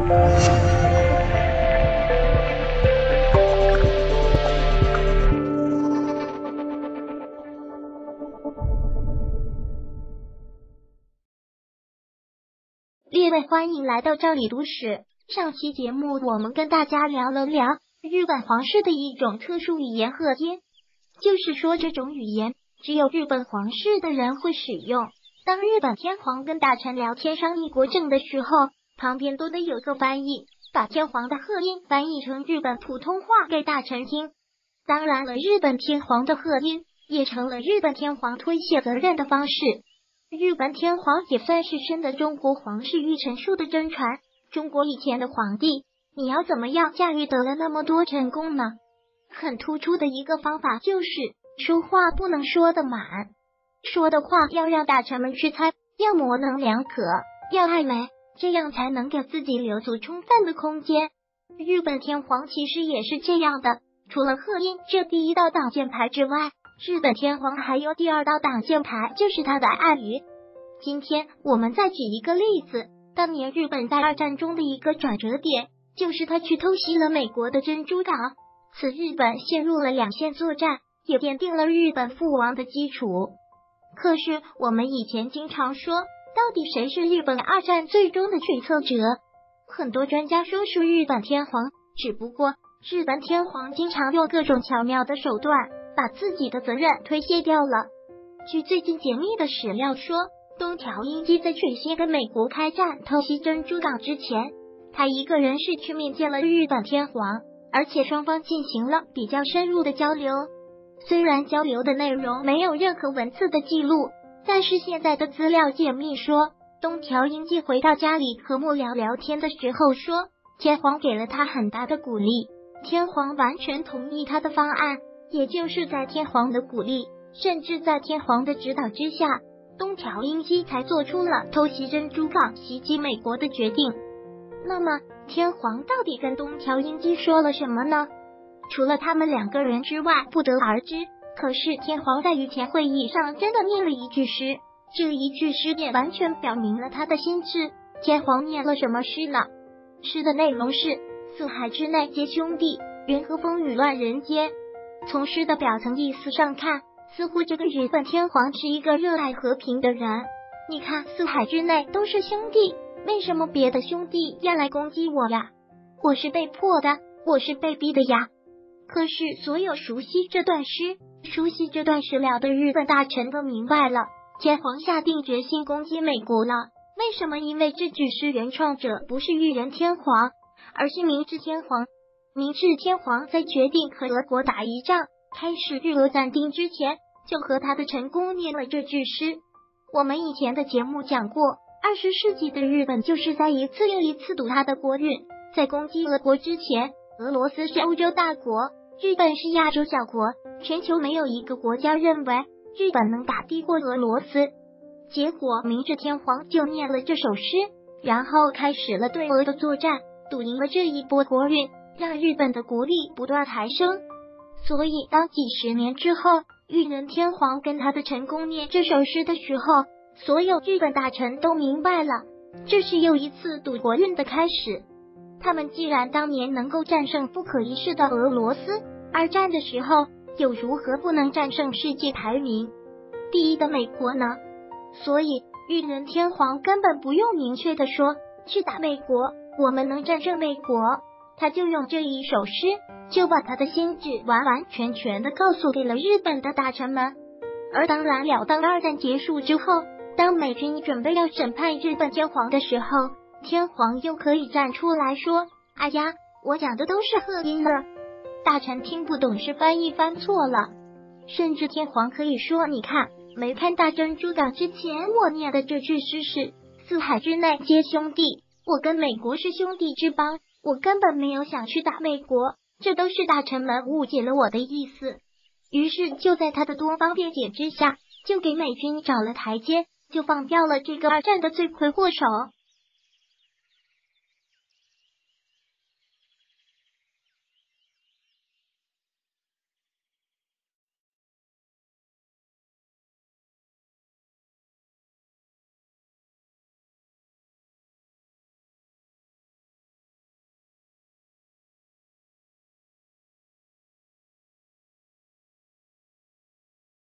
列位，欢迎来到这里读史。上期节目我们跟大家聊了聊日本皇室的一种特殊语言鹤音，就是说这种语言只有日本皇室的人会使用。当日本天皇跟大臣聊天商议国政的时候，旁边都得有个翻译，把天皇的鹤音翻译成日本普通话给大臣听。当然了，日本天皇的鹤音也成了日本天皇推卸责任的方式。日本天皇也算是深得中国皇室御臣术的真传。中国以前的皇帝，你要怎么样驾驭得了那么多成功呢？很突出的一个方法就是说话不能说得满，说的话要让大臣们去猜，要模棱两可，要暧昧，这样才能给自己留足充分的空间。日本天皇其实也是这样的，除了鹤音这第一道挡箭牌之外，日本天皇还有第二道挡箭牌，就是他的暗语。今天我们再举一个例子，当年日本在二战中的一个转折点，就是他去偷袭了美国的珍珠港，此日本陷入了两线作战，也奠定了日本覆亡的基础。可是我们以前经常说，到底谁是日本二战最终的决策者？很多专家说是日本天皇，只不过日本天皇经常用各种巧妙的手段把自己的责任推卸掉了。据最近解密的史料说，东条英机在最先跟美国开战偷袭珍珠港之前，他一个人是去面见了日本天皇，而且双方进行了比较深入的交流。虽然交流的内容没有任何文字的记录，但是现在的资料解密说，东条英机回到家里和幕僚聊天的时候说，天皇给了他很大的鼓励，天皇完全同意他的方案，也就是在天皇的鼓励，甚至在天皇的指导之下，东条英机才做出了偷袭珍珠港、袭击美国的决定。那么，天皇到底跟东条英机说了什么呢？除了他们两个人之外，不得而知。可是天皇在御前会议上真的念了一句诗，这一句诗也完全表明了他的心智。天皇念了什么诗呢？诗的内容是四海之内皆兄弟，人和风雨乱人间。从诗的表层意思上看，似乎这个日本天皇是一个热爱和平的人。你看，四海之内都是兄弟，为什么别的兄弟要来攻击我呀？我是被迫的，我是被逼的呀。可是所有熟悉这段诗、熟悉这段史料的日本大臣都明白了，天皇下定决心攻击美国了。为什么？因为这句诗原创者不是裕仁天皇，而是明治天皇。明治天皇在决定和俄国打一仗，开始日俄暂定之前，就和他的臣工念了这句诗。我们以前的节目讲过，20世纪的日本就是在一次又一次赌他的国运。在攻击俄国之前，俄罗斯是欧洲大国，日本是亚洲小国，全球没有一个国家认为日本能打低过俄罗斯。结果明治天皇就念了这首诗，然后开始了对俄的作战，赌赢了这一波国运，让日本的国力不断抬升。所以当几十年之后，裕仁天皇跟他的臣工念这首诗的时候，所有日本大臣都明白了，这是又一次赌国运的开始。他们既然当年能够战胜不可一世的俄罗斯，二战的时候又如何不能战胜世界排名第一的美国呢？所以裕仁天皇根本不用明确的说去打美国，我们能战胜美国，他就用这一首诗就把他的心智完完全全的告诉给了日本的大臣们。而当然了，当二战结束之后，当美军准备要审判日本天皇的时候，天皇又可以站出来说，哎呀，我讲的都是鹤音了，大臣听不懂是翻译翻错了。甚至天皇可以说，你看，没看大珍珠港之前我念的这句诗是四海之内皆兄弟，我跟美国是兄弟之邦，我根本没有想去打美国，这都是大臣们误解了我的意思。于是就在他的多方辩解之下，就给美军找了台阶，就放掉了这个二战的罪魁祸首。